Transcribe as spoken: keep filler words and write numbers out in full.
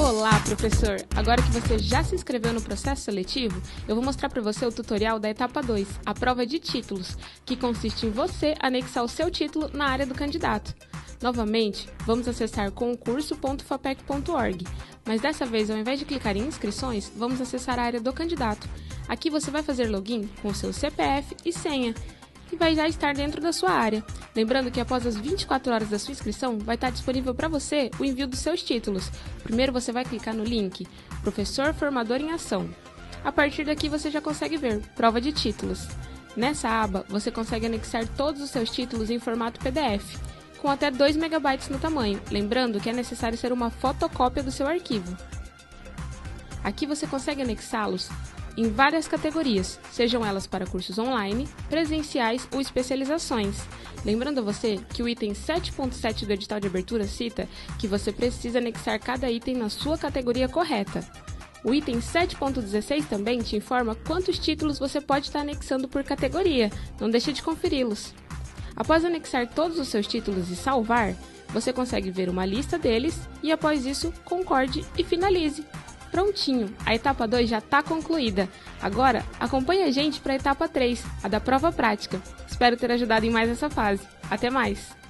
Olá, professor! Agora que você já se inscreveu no processo seletivo, eu vou mostrar para você o tutorial da etapa dois, a prova de títulos, que consiste em você anexar o seu título na área do candidato. Novamente, vamos acessar concurso ponto fapec ponto org, mas dessa vez, ao invés de clicar em inscrições, vamos acessar a área do candidato. Aqui você vai fazer login com o seu C P F e senha, e vai já estar dentro da sua área. Lembrando que após as vinte e quatro horas da sua inscrição, vai estar disponível para você o envio dos seus títulos. Primeiro você vai clicar no link Professor Formador em Ação. A partir daqui você já consegue ver Prova de Títulos. Nessa aba, você consegue anexar todos os seus títulos em formato P D F, com até dois megabytes no tamanho, lembrando que é necessário ser uma fotocópia do seu arquivo. Aqui você consegue anexá-los em várias categorias, sejam elas para cursos online, presenciais ou especializações. Lembrando a você que o item sete ponto sete do edital de abertura cita que você precisa anexar cada item na sua categoria correta. O item sete ponto dezesseis também te informa quantos títulos você pode estar anexando por categoria, não deixe de conferi-los. Após anexar todos os seus títulos e salvar, você consegue ver uma lista deles e após isso, concorde e finalize. Prontinho, a etapa dois já está concluída. Agora, acompanhe a gente para a etapa três, a da prova prática. Espero ter ajudado em mais essa fase. Até mais!